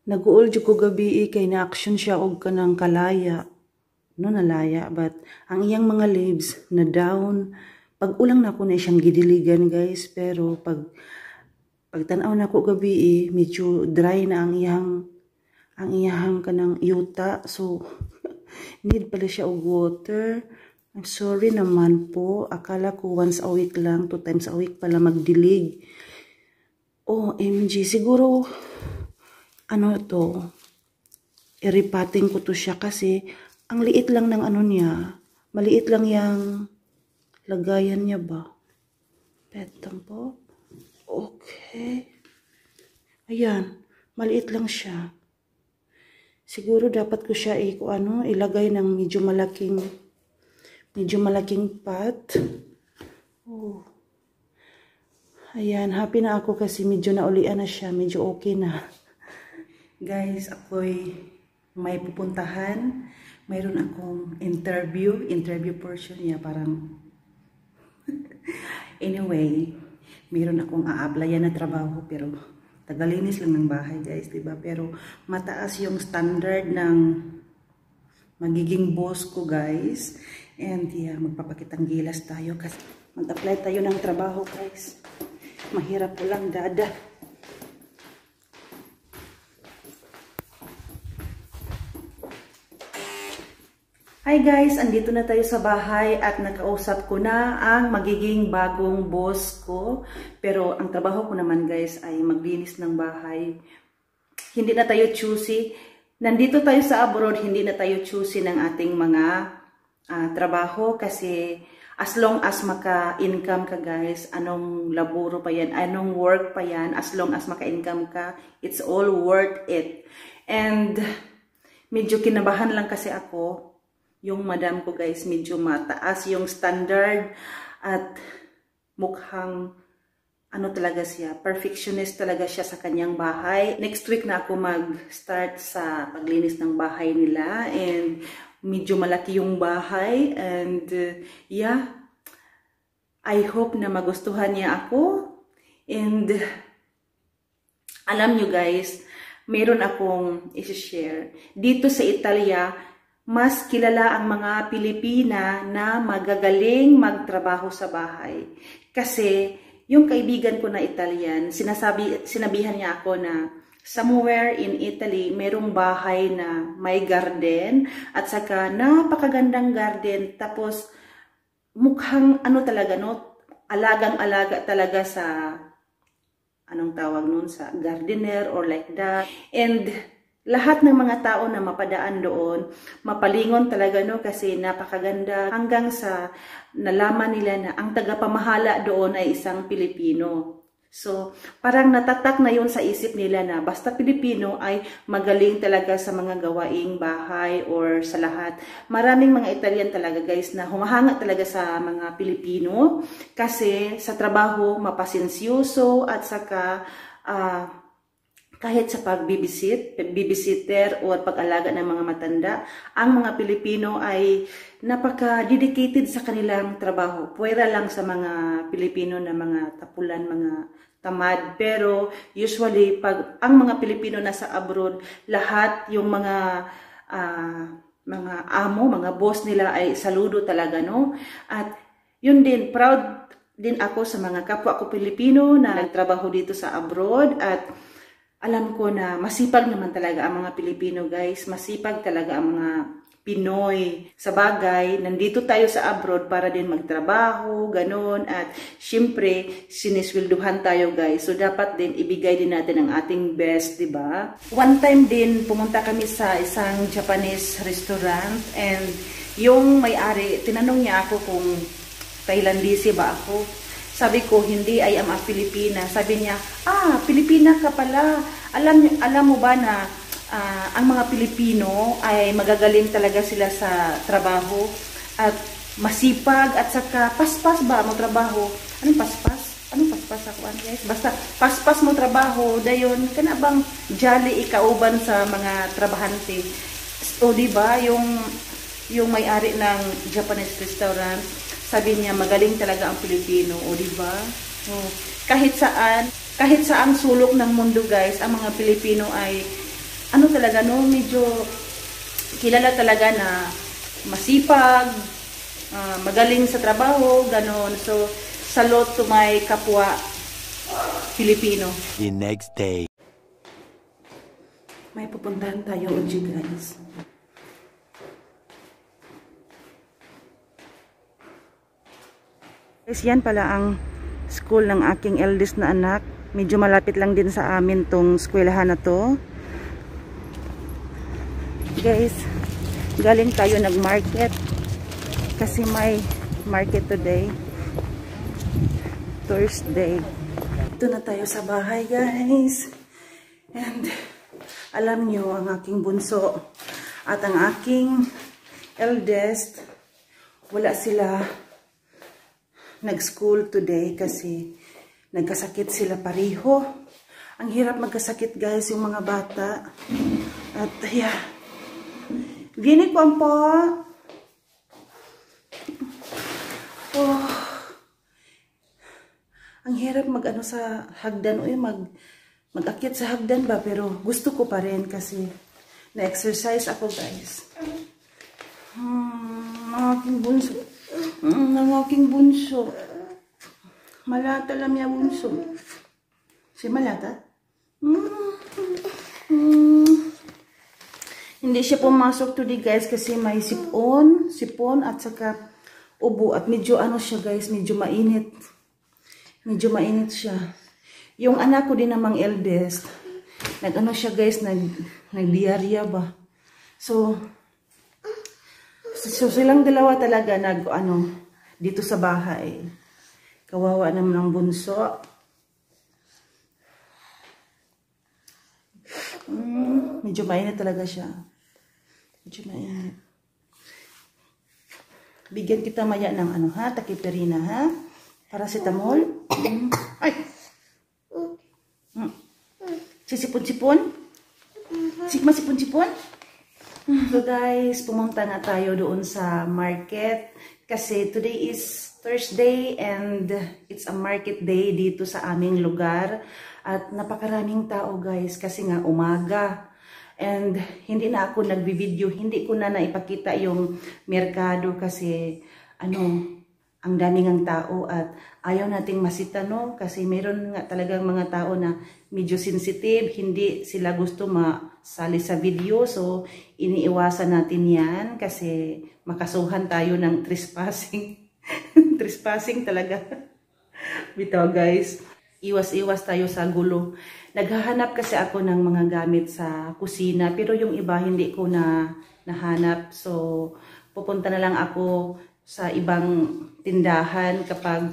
Naguol jud ko gabi kay na-action siya og kanang kalaya. No nalaya but ang iyang mga leaves na down. Pag ulang na ko na siyang gidiligan guys, pero pagtanaw na ko gabi medyo dry na ang iyang kanang yuta. So need pala siya og water. I'm sorry naman po. Akala ko once a week lang, 2 times a week pala magdilig. OMG, siguro ano to, iripating ko to siya kasi ang liit lang ng ano niya, maliit lang yung lagayan niya ba. Petang po. Okay. Ayan, maliit lang siya. Siguro dapat ko siya ilagay ng medyo malaking pot. Oh. Ayan, happy na ako kasi medyo naulian na siya, medyo okay na. Guys, ako'y may pupuntahan. Mayroon akong interview portion niya parang anyway, mayroon akong a-applyan na trabaho pero tagalinis lang ng bahay guys, diba? Pero mataas yung standard ng magiging boss ko guys. And yeah, magpapakitang gilas tayo kasi mag-apply tayo ng trabaho guys. Mahirap po lang dada. Hi guys, andito na tayo sa bahay at nakausap ko na ang magiging bagong boss ko. Pero ang trabaho ko naman guys ay maglinis ng bahay. Hindi na tayo choosy. Nandito tayo sa abroad, hindi na tayo choosy ng ating mga trabaho kasi as long as maka-income ka guys, anong laburo pa yan, anong work pa yan, as long as maka-income ka, it's all worth it. And medyo kinabahan lang kasi ako. Yung madam ko guys, medyo mataas yung standard at mukhang ano talaga siya, perfectionist talaga siya sa kanyang bahay. Next week na ako mag-start sa paglinis ng bahay nila and medyo malaki yung bahay and yeah, I hope na magustuhan niya ako. And alam nyo guys, meron akong i-share. Dito sa Italia, mas kilala ang mga Pilipina na magagaling magtrabaho sa bahay. Kasi yung kaibigan ko na Italian, sinabihan niya ako na somewhere in Italy, merong bahay na may garden at saka napakagandang garden. Tapos mukhang ano talaga, no? Alagang-alaga talaga sa anong tawag nun, sa gardener or like that. And lahat ng mga tao na mapadaan doon, mapalingon talaga no kasi napakaganda hanggang sa nalaman nila na ang tagapamahala doon ay isang Pilipino. So, parang natatak na yun sa isip nila na basta Pilipino ay magaling talaga sa mga gawaing bahay or sa lahat. Maraming mga Italian talaga guys na humahanga talaga sa mga Pilipino kasi sa trabaho mapasensyoso at saka kahit sa babysitter o pag-alaga ng mga matanda, ang mga Pilipino ay napaka-dedicated sa kanilang trabaho. Pwera lang sa mga Pilipino na mga tapulan, mga tamad. Pero usually, pag ang mga Pilipino nasa abroad, lahat yung mga amo, mga boss nila ay saludo talaga, no? At yun din, proud din ako sa mga kapwa ko Pilipino na nagtrabaho dito sa abroad at alam ko na masipag naman talaga ang mga Pilipino guys, masipag talaga ang mga Pinoy. Sa bagay, nandito tayo sa abroad para din magtrabaho, ganun. At syempre, siniswelduhan tayo guys. So dapat din ibigay din natin ang ating best, di ba? One time din, pumunta kami sa isang Japanese restaurant and yung may-ari, tinanong niya ako kung Thailandese ba ako. Sabi ko, hindi, I am a Filipina. Sabi niya, Pilipina ka pala. Alam mo ba na ang mga Pilipino ay magagaling talaga sila sa trabaho at masipag at saka paspas ba mo trabaho? Anong paspas? Anong paspas ako guys? Basta paspas mo trabaho, dayon kana bang jolly ikauban sa mga trabahante. O diba, yung may-ari ng Japanese restaurant, sabi niya, magaling talaga ang Pilipino, o diba? Kahit saan sulok ng mundo guys, ang mga Pilipino ay ano talaga, no, medyo kilala talaga na masipag, magaling sa trabaho, ganon. So, salute to my kapwa Filipino. The next day. May pupuntahan tayo uji, guys. Guys, yan pala ang school ng aking eldest na anak. Medyo malapit lang din sa amin tong eskwelahan na to. Guys, galing tayo nag-market kasi may market today. Thursday. Ito na tayo sa bahay, guys. And alam nyo, ang aking bunso at ang aking eldest, wala sila nag-school today kasi nagkasakit sila pareho. Ang hirap magkasakit, guys, yung mga bata. At yeah. Gini ko po. Oh. Ang hirap mag-ano sa hagdan o mag-akit sa hagdan ba, pero gusto ko pa rin kasi na-exercise ako, guys. Ang aking bunso. Ang aking bunso. Malata lang niya bunso. Si Malata? Hindi siya pumasok today, guys, kasi may sipon at saka ubo. At medyo ano siya, guys, medyo mainit. Medyo mainit siya. Yung anak ko din namang eldest, nag-ano siya, guys, nag-diarrhea ba. So silang dalawa talaga dito sa bahay. Kawawa naman ang bunso. Medyo mainit talaga siya. Medyo mainit. Bigyan kita maya ng takiperina, ha? Paracetamol. Ay! Sisipon-sipon? Sigma sipon-sipon? So guys, pumunta na tayo doon sa market kasi today is Thursday and it's a market day dito sa aming lugar at napakaraming tao, guys, kasi nga umaga and hindi na ako nagbi-video, hindi ko na naipakita yung merkado kasi ang daming ang tao at ayaw nating masita, no? Kasi mayroon nga talagang mga tao na medyo sensitive, hindi sila gusto masali sa video. So, iniiwasan natin yan kasi makasuhan tayo ng trespassing. Trespassing talaga. Bitaw, guys. Iwas-iwas tayo sa gulo. Naghahanap kasi ako ng mga gamit sa kusina pero yung iba hindi ko na nahanap. So, pupunta na lang ako sa ibang tindahan kapag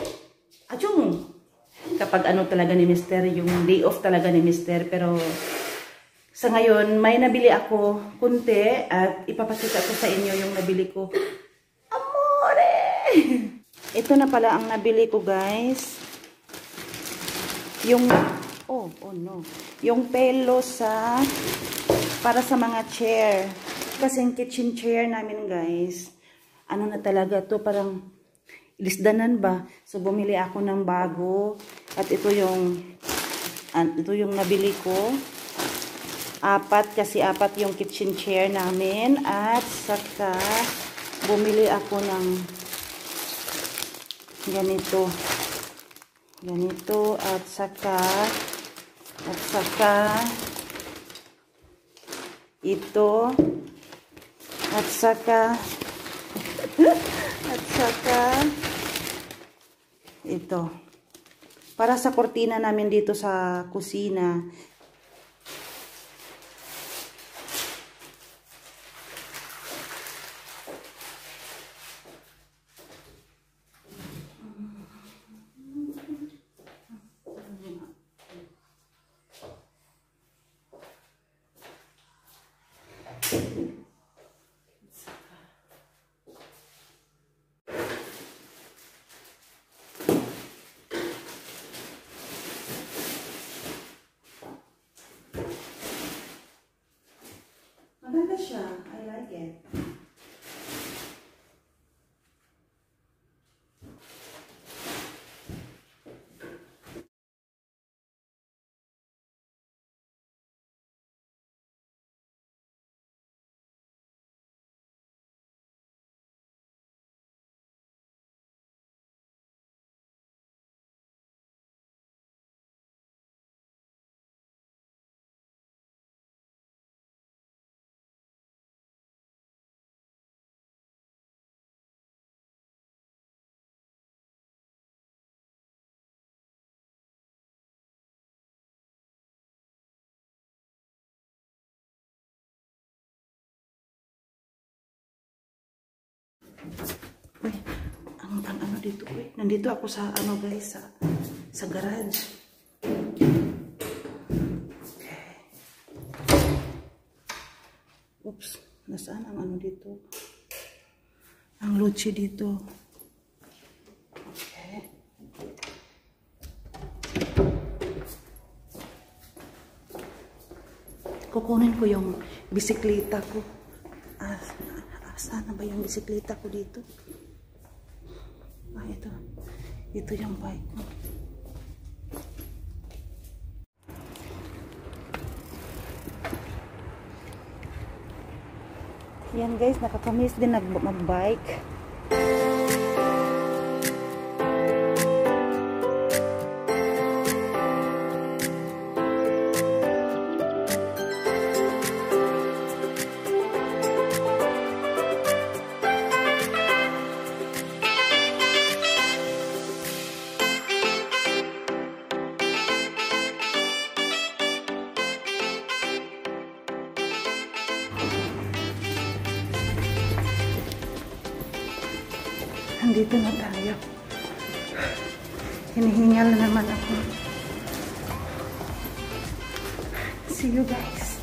talaga ni Mister, yung day off talaga ni Mister. Pero sa ngayon may nabili ako kunti at ipapakita ko sa inyo yung nabili ko. Amore! Ito na pala ang nabili ko, guys. Yung yung pelo para sa mga chair. Kasi yung kitchen chair namin, guys, na talaga to, parang ilisdanan ba. So bumili ako ng bago at ito yung nabili ko. 4 kasi 4 yung kitchen chair namin at saka bumili ako ng ganito at saka ito at saka ito. Para sa kortina namin dito sa kusina. Maganda siya. I like it. dito. Nandito ako sa ano guys, sa garage. Okay. Oops, nasaan ang ano dito? Ang luchi dito. Okay. Kukunin ko yung bisikleta ko. Sana ba yung bisikleta ko dito? Ito. Ito yung bike ko. Yan guys, nakakamiss din mag-bike. Nandito na tayo. Hinihingal na naman ako. See you guys.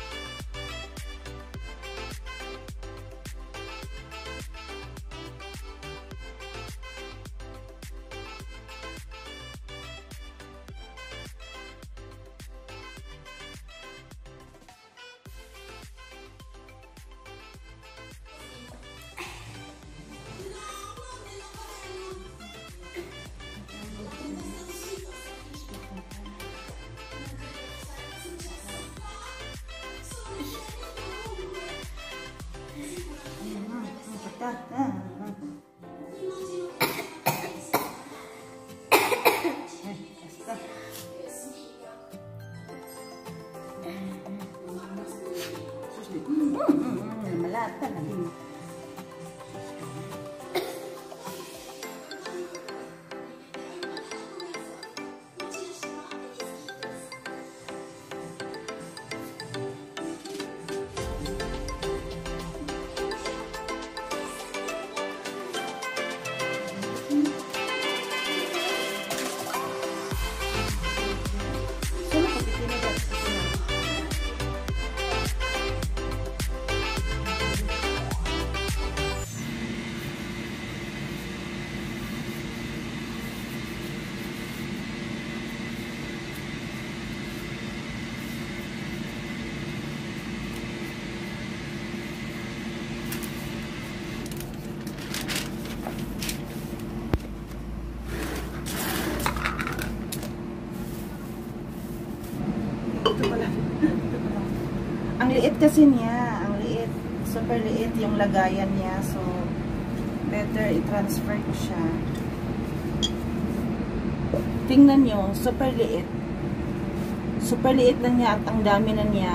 Malata na din. Ang liit kasi niya, ang liit, super liit yung lagayan niya, so better i-transfer ko siya. Tingnan nyo, super liit lang niya at ang dami na niya.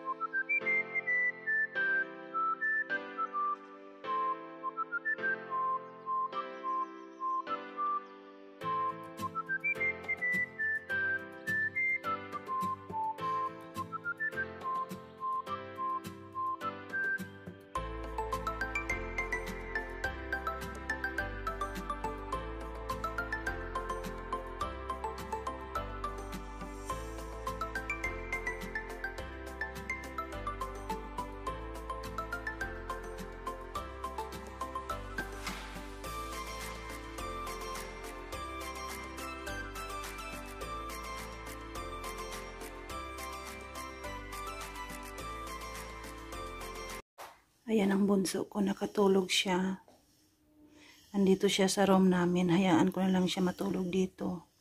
Ayan ang bunso ko, nakatulog siya. Andito siya sa room namin, hayaan ko na lang siya matulog dito.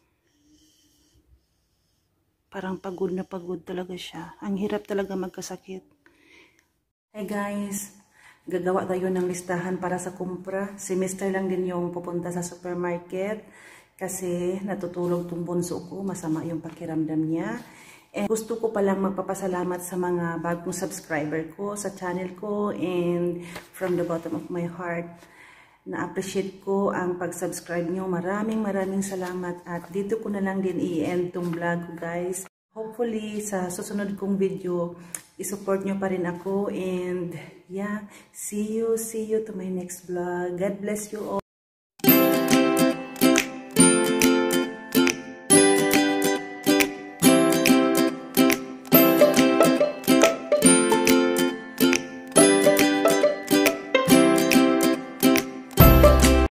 Parang pagod na pagod talaga siya. Ang hirap talaga magkasakit. Hey guys, gagawa tayo ng listahan para sa kumpra. Si Mr. lang din yung pupunta sa supermarket kasi natutulog tong bunso ko, masama yung pakiramdam niya. And gusto ko palang magpapasalamat sa mga bagong subscriber ko sa channel ko, and from the bottom of my heart, na-appreciate ko ang pag-subscribe nyo. Maraming salamat, at dito ko na lang din i-end tong vlog ko guys. Hopefully sa susunod kong video, i-support nyo pa rin ako, and yeah, see you to my next vlog. God bless you all.